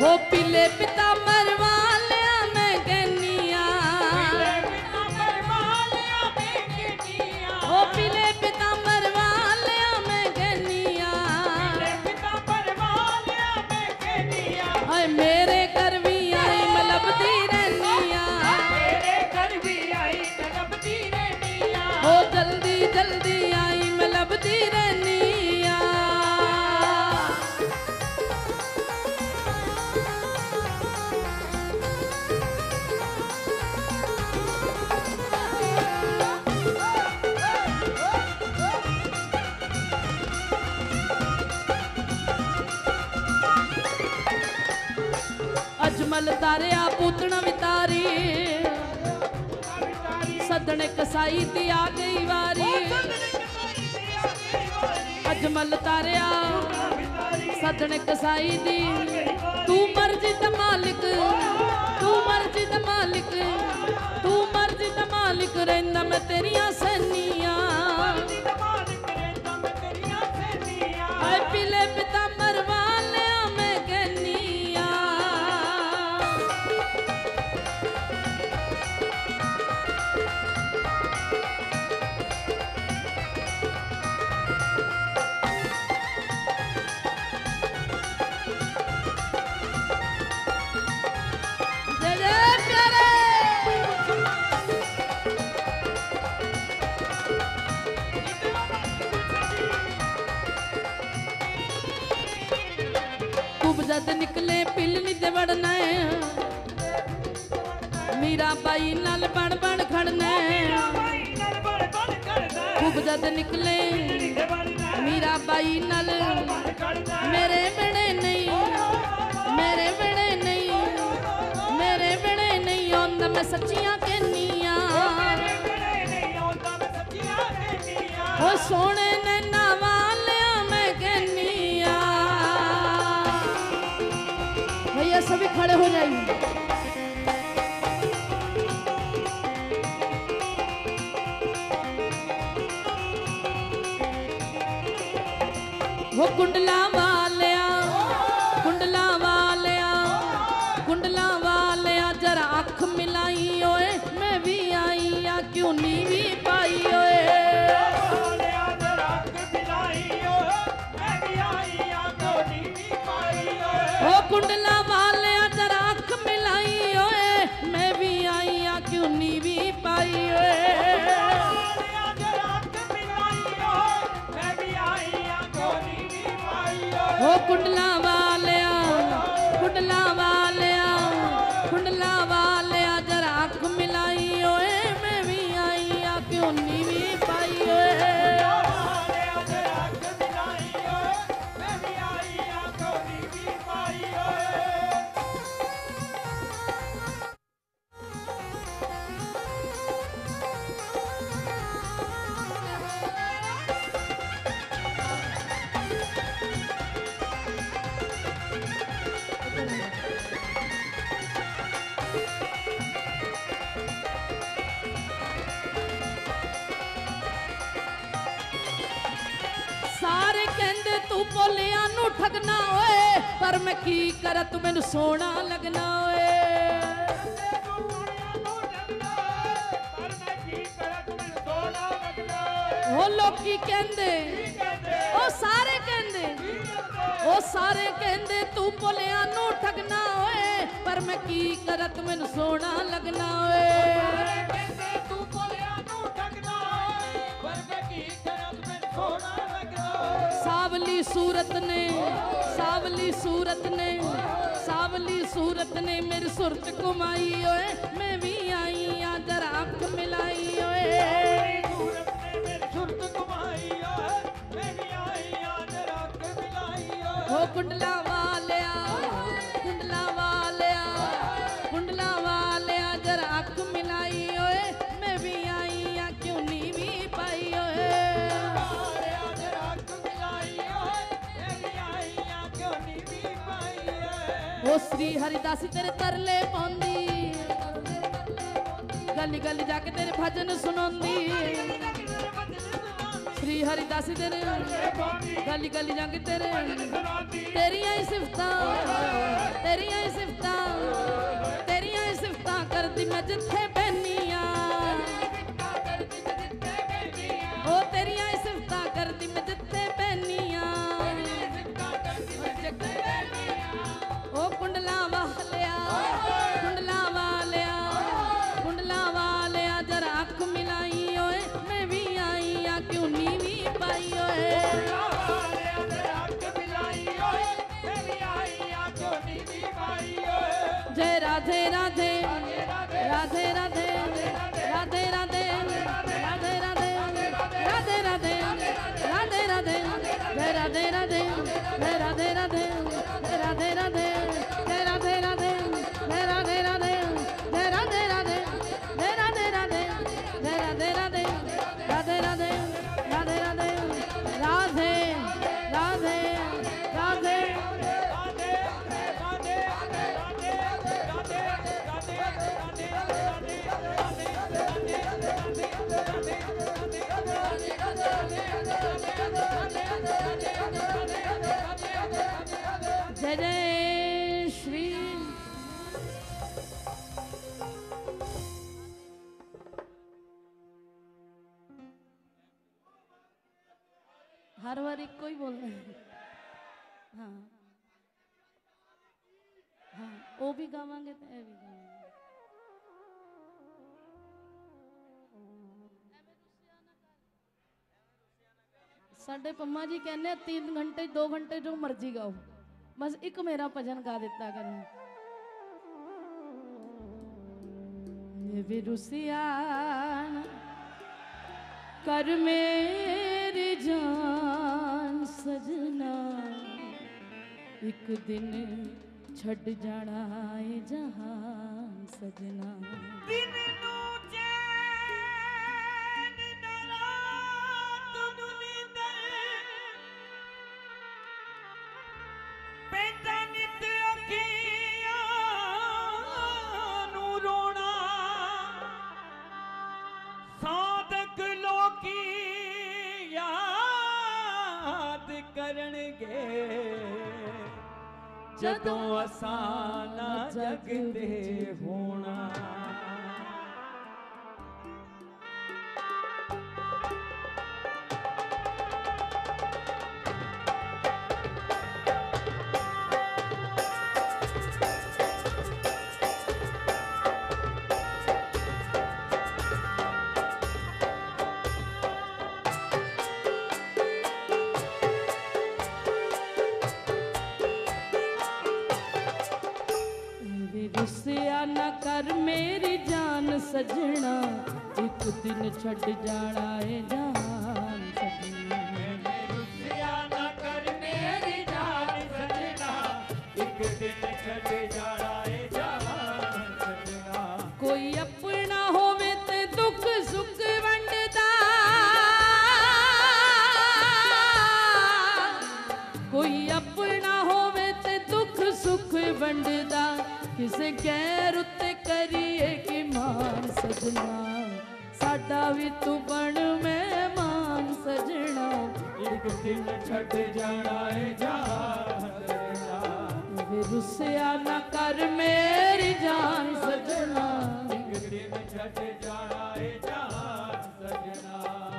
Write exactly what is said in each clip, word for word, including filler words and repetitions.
हो पीले पीतांबर वालिया मैं कहनिया, हो पीले पीतांबर वालिया मैं कहनिया, हाय मेरे घर भी आई मैं लभदी रहनिया, हो जल्दी जल्दी आई मैं लभदी रहनिया। अजमल तारिया पूतना वितारी, सदने कसाई दी आ गई वारी। अजमल तारिया सदने कसाई दी, तू मर्जी दा मालिक, तू मर्जी दा मालिक, तू मर्जी दा मालिक रहंदा मैं तेरिया सैनिया। हाय पीले पीतांबर वालिया मैं कहनिया, जय जय प्यारे। खूब जद निकले पिलनी ते वड़ना है, मीरा बाई नाल बण बण खड़ना है। खूब जद निकले मीरा बाई नाल, मेरे बिने नहीं, मेरे बिने नहीं, मेरे बिने नहीं आंदा मैं सच्चियां कहनिया। ओ सोने नैना वालिया मैं कहनिया। भैया सभी खड़े हो जाइए। वो कुंडला वालिया, कुंडला वालिया, कुंडला वालिया जरा अख मिलाई ओए, मैं भी आई या क्यों नी भी पाई ओए। ओ कुंडला वालिया जरा अख मिलाई ओए, मैं भी आई या क्यों नी भी पाई ओए। ओ कुंडला वालिया, कुंडला वालिया, कुंडला वालिया जरा अख मिलाई ओए, मैं भी आई या क्यों नी भी पाई ओए। सारे कहंदे तू भोलिया नू ठगना ओए, पर मैं की करा तू मैनू सोना लगना ओए। ओ लोकी कहंदे, ओ सारे कहंदे, ओ सारे कहंदे तू भोलिया नू ठगना ओए, पर मैं की करा तू मैनू सोना लगना ओए। सावली सूरत ने, सावली सूरत ने, सावली सूरत ने मेरी सुरत घुमाई ओए, मैं भी आई या जरा अख मिलाई ओए। ओ कुंडला वालिया, कुंडला वालिया, कुंडला वालिया जरा अख मिलाई ओए, मैं भी आई या क्यों नी भी पाई ओए। ओ श्री हरिदासी तेरे तरले पाउंदी, गली गली जाके तेरे भजन सुनांदी। श्री हरि दास तेरे गली गली जाके तेरे तेरियां ही सिफतां तेरियां ही सिफतां तेरियां ही सिफतां करदी मैं जिथे बैनिया ओ तेरियां ही सिफतां करदी मैं जिथे बैनिया ओ कुंडला वालिया कुंडला वालिया कुंडला वालिया जरा अख मिलाई ओए मैं भी आई आ क्यों नीवी पाई ओए जय राधे राधे राधे राधे राधे राधे राधे राधे राधे राधे राधे राधे जय राधे राधे जय राधे राधे जय राधे राधे जय राधे राधे जय राधे राधे जय राधे राधे जय राधे राधे जय राधे राधे राधे राधे राधे राधे राधे राधे राधे जय जय श्री हर बार एक को ही बोलना है। हाँ हाँ वो भी गावांगे तो ये भी गावांगे। साडे पम्मा जी कहने तीन घंटे दो घंटे जो मर्जी गाओ बस एक मेरा भजन गा दिता करो। विरुसिया कर मेरी जान सजना एक दिन छड़ जाना है जहान सजना दिन नू चैन ना रात नुनींदर पैंदा नित अखियां नू रोना साधक लोकी याद करनगे जदों असाना जग दे होना न कर मेरी जान सजना एक दिन छड़ जाना है जहान सजना न कर मेरी जान सजना एक दिन छड़ जाना है जहान सजना कोई अपना होवे ते दुख सुख वंडदा कोई अपना होवे ते दुख सुख वंडदा किसे गैर उत्ते करिए कि मान सजना साडा भी तू बन मेहमान सजना एक दिन छड़ जाना है जहान सजना रुसिया न कर मेरी जान सजना एक दिन छड़ जाना है जहान सजना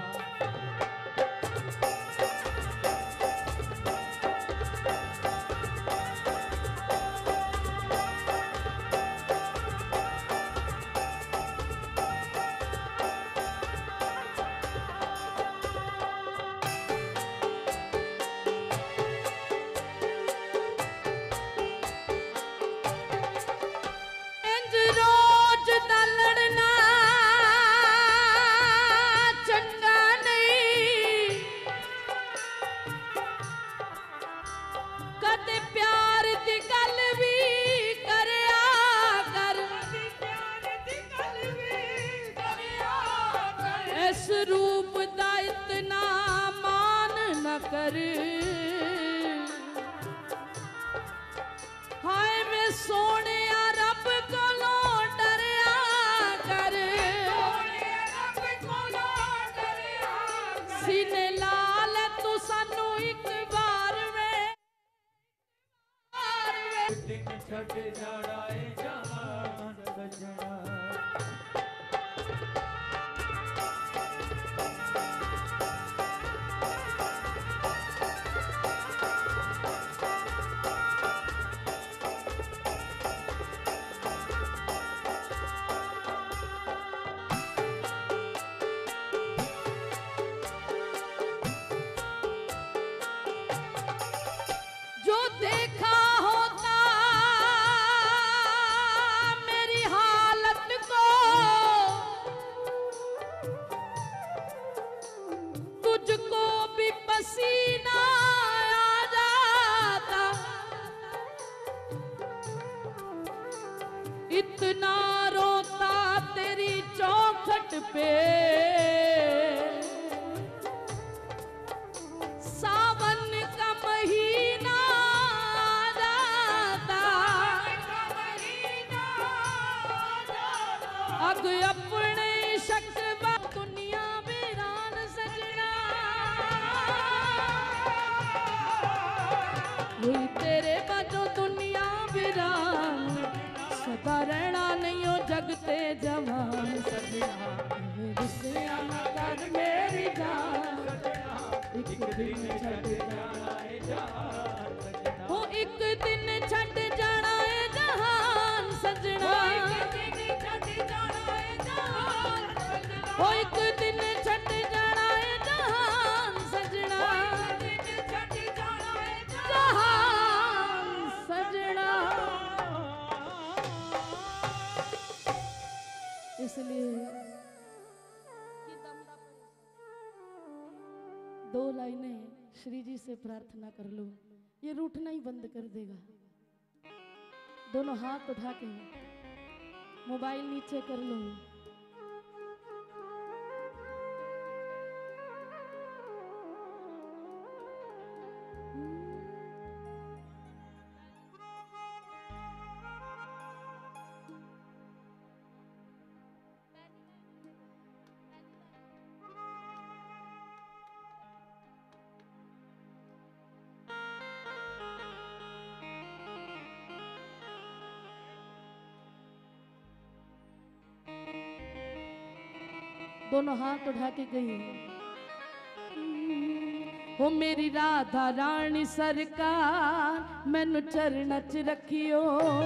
रूप दा इतना मान न कर हाय वे सोने रब कोलों डरिया कर सीने दिन छट जाना है जहान सजना। जो देखा होता मेरी हालत को, तुझको भी पसीना आ जाता। इतना रोता तेरी चौखट पे, सावन का महीना आ जाता। अग अपने शक्वा दुनिया वीरान सजना, हुई तेरे बाजो दुनिया वीरान। सदा रहना नहीं हो जगते जवान सजना, मेरे आना कर मेरी जान। एक दिन छट जाना है जहान सजना, हो एक दिन छट जाना है जहान सजना। हो एक दिन छट जाना है जहान सजना, जहान सजना। इसलिए दो लाइनें श्री जी से प्रार्थना कर लो, ये रूठना ही बंद कर देगा। दोनों हाथ उठा के मोबाइल नीचे कर लो। दोनों हाथ उठा के गई, हो मेरी राधा रानी सरकार मैनू चरण च रखियो।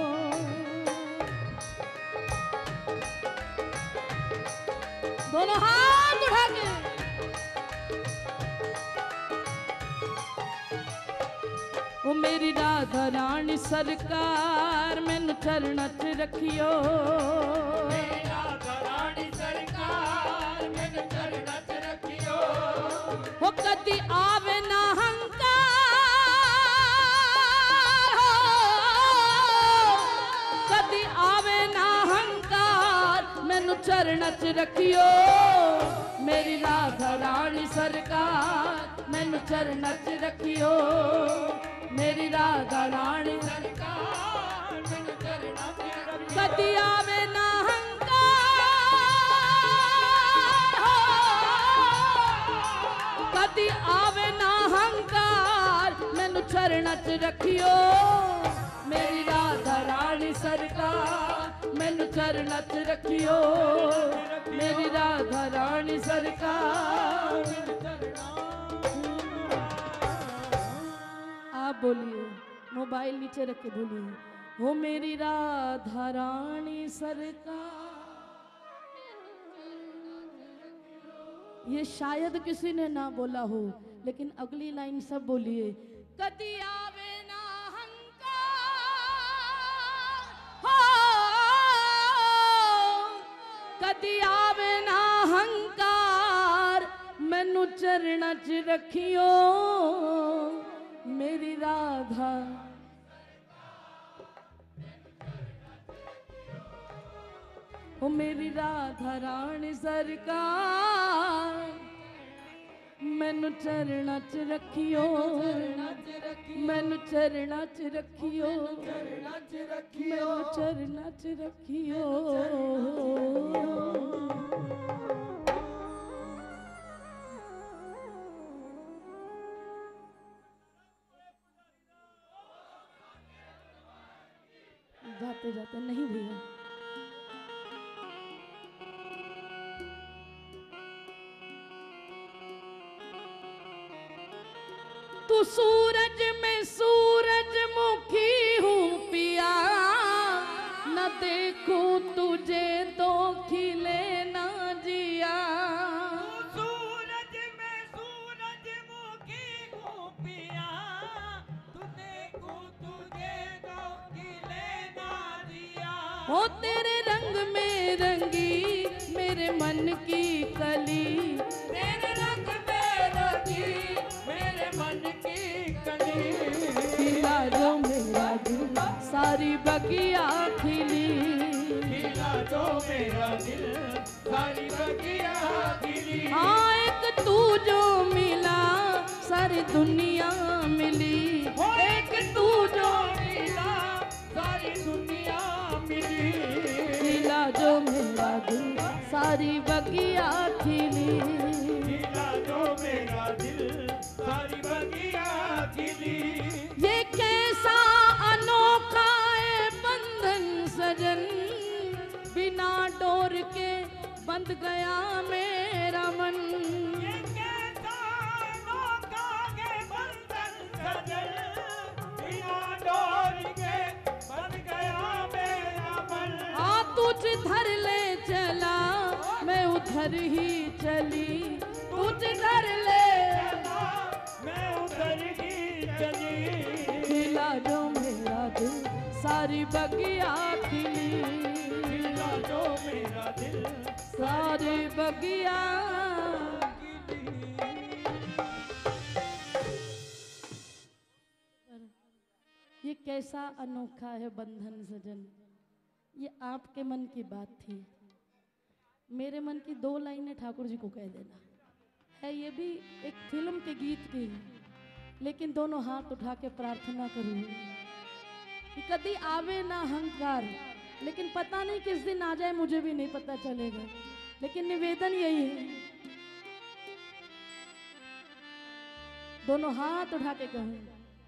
दोनों हाथ उठा के, वो मेरी राधा रानी सरकार मैनू चरण च रखियो। हो कदी आवे ना हंकार, कदी आवे ना हंकार मैनू चरण च रखियो। मेरी राधा रानी सरकार मैनू चरण च रखियो। मेरी राधा रानी सरकार मैनू चरण च रखियो। कदी आवे ना कदी आवे ना हंकार मैनू चरण च रखियो। मेरी राधा रानी सरकार मैनू चरण च रखियो। मेरी राधा रानी सरकार। आप बोलिए, मोबाइल नीचे रख के बोलिए, हो मेरी राधा रानी सरकार। ये शायद किसी ने ना बोला हो, लेकिन अगली लाइन सब बोलिए। कदी आवे ना हंकार, हो कदी आवे ना हंकार मैनू चरण च रखियो। मेरी राधा ओ मेरी राधा रानी सरकार मैनू चरणा च रखियो। मैनू चरणा च रखियो। मैनू चरणा च रखियो। आते जाते नहीं भैया। तू सूरज में सूरजमुखी हूँ पिया, न देखूं तुझे तो खिले ना जिया। तू सूरज में सूरजमुखी हूँ पिया, तू देखूं तुझे तो खिले ना जिया। हो तेरे रंग में रंगी मेरे मन की कली, तेरे रंग में रंगी मेरे मन की कली। खिला जो मेरा दिल सारी बगिया खिली, खिला जो मेरा दिल सारी बगिया खिली। हाँ एक तू जो मिला सारी दुनिया मिली, एक तू जो मिला सारी दुनिया मिली। खिला जो मेरा दिल सारी बगिया खिली, खिला जो मेरा दिल सारी बगिया खिली। ये कैसा अनोखा है बंधन सजन, बिना डोर के बंध गया मेरा मन। ये कैसा अनोखा है बंधन सजन, बिना डोर के बंध गया मेरा मन। हाँ तुझ धर ले चला मैं उधर ही चली, तुझ धर ले चला मैं उधर ही चली। खिला जो मेरा दिल सारी बगिया खिली, खिला जो मेरा दिल सारी बगिया। ये कैसा अनोखा है बंधन सजन, ये आपके मन की बात थी। मेरे मन की दो लाइनें ठाकुर जी को कह देना है। ये भी एक फिल्म के गीत की, लेकिन दोनों हाथ उठा के प्रार्थना करूँ कि कभी आवे ना अहंकार, लेकिन पता नहीं किस दिन आ जाए, मुझे भी नहीं पता चलेगा। लेकिन निवेदन यही है, दोनों हाथ उठा के कहें,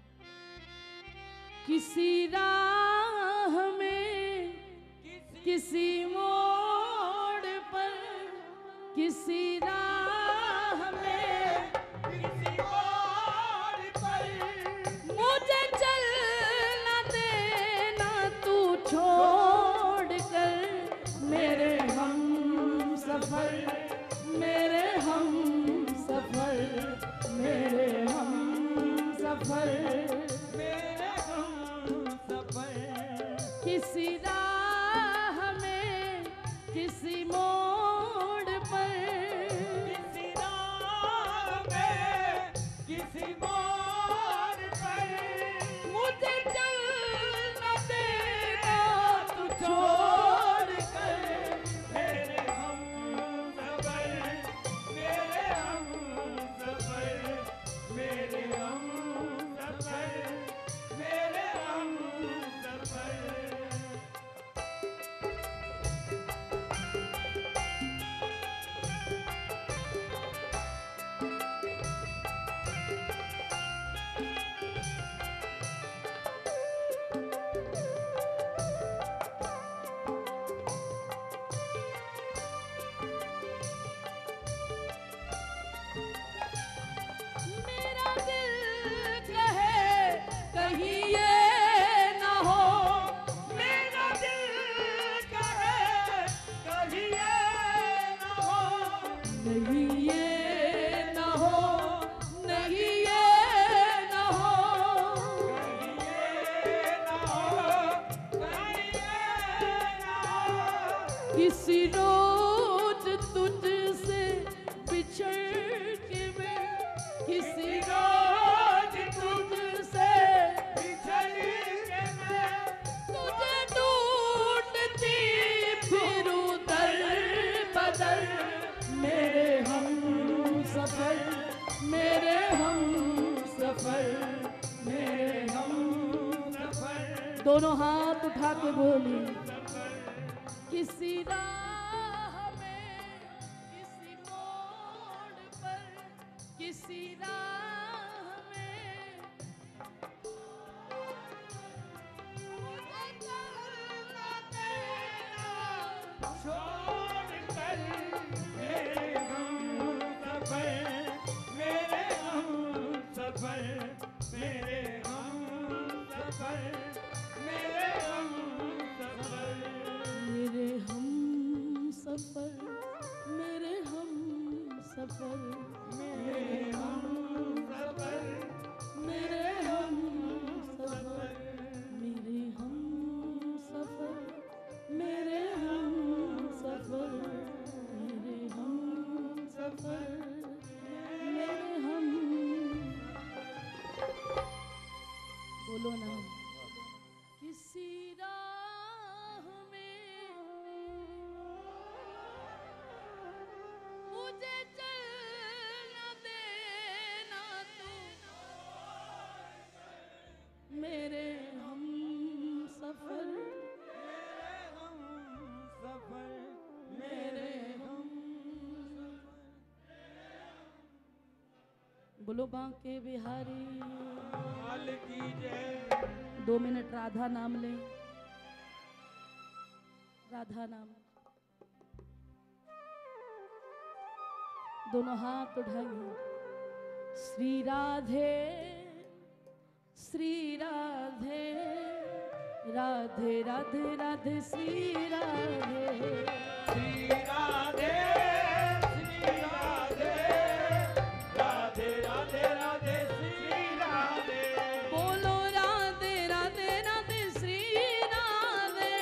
किसी राह में किसी मोड़ पर, किसी राह में किसी और पर मुझे चलना देना तू छोड़ कर। मेरे हम सफर, मेरे हम सफर, मेरे हम सफर, मेरे हम सफर। किसी राह में किसी मोड़ पर, किसी राह में किसी मोड़ पर मुझे चलना देना तू छोड़ कर। मेरे हम सफर, मेरे हम सफर, मेरे हम सफर, मेरे हम सफर। मेरा दिल कहे कहीं ये ना हो, मेरा दिल कहे कहीं ये न हो, नहीं ये ना हो, नहीं ये ना हो। कहीं ये न हो, कहीं ये न हो। किसी रोज तुझसे बिछड़ के मैं, किसी रोज तुझसे बिछड़ के मैं तुझे ढूंढती फिरूं दर बदर। मेरे हम सफर, मेरे हम सफर, मेरे हम सफर। दोनों हाथ उठा के बोली, किसी राह में किसी मोड़ पर, किसी राह में मुझे चलना सफर मेरे हम सफर मेरे हम सफर मेरे हम सफर मेरे हम सफर मेरे हम सफर मेरे हम सफर मेरे हम सफर मेरे हम सफर मेरे हम बोलो ना किसी राह में मुझे चलना देना तू मेरे हम सफर हम सफर मेरे हम बोलो बांके बिहारी हाल की जय दो मिनट राधा नाम ले राधा नाम दोनों हाथ उठाइए श्री राधे श्री राधे राधे राधे राधे श्री राधे श्री राधे श्री राधे राधे राधे राधे श्री राधे बोलो राधे राधे राधे श्री राधे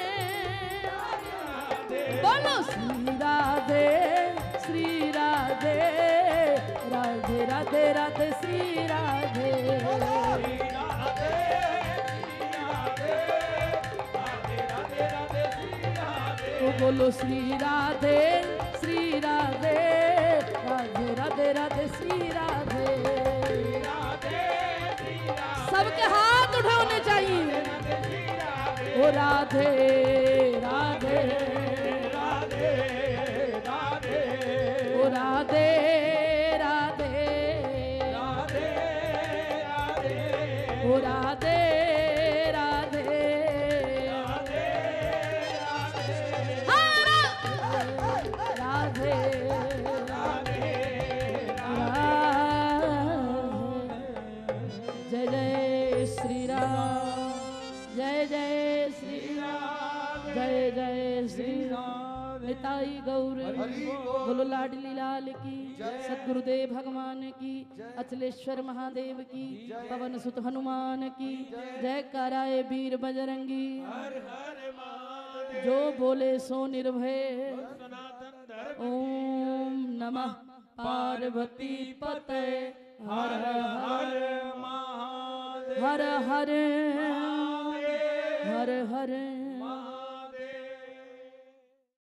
बोलो श्री राधे श्री राधे राधे राधे राधे श्री राधे तो बोलो श्री राधे श्री राधे राधे राधे राधे श्री राधे सबके हाथ उठे होने चाहिए ओ राधे राधे राधे राधे ओ राधे राधे राधे राधे ओ राधे राधे राधे राधे जय जय श्री राम जय जय श्री राम जय जय श्री राम निताई गौर बोलो लाडली लाल की सतगुरुदेव भगवान की अचलेश्वर महादेव की पवन सुत हनुमान की जय कराए वीर बजरंगी हर हर महादेव जो बोले सो निर्भय सनातन धर्म ओम नमः पार्वती पते हर हर हर महादेव हर हर हर हर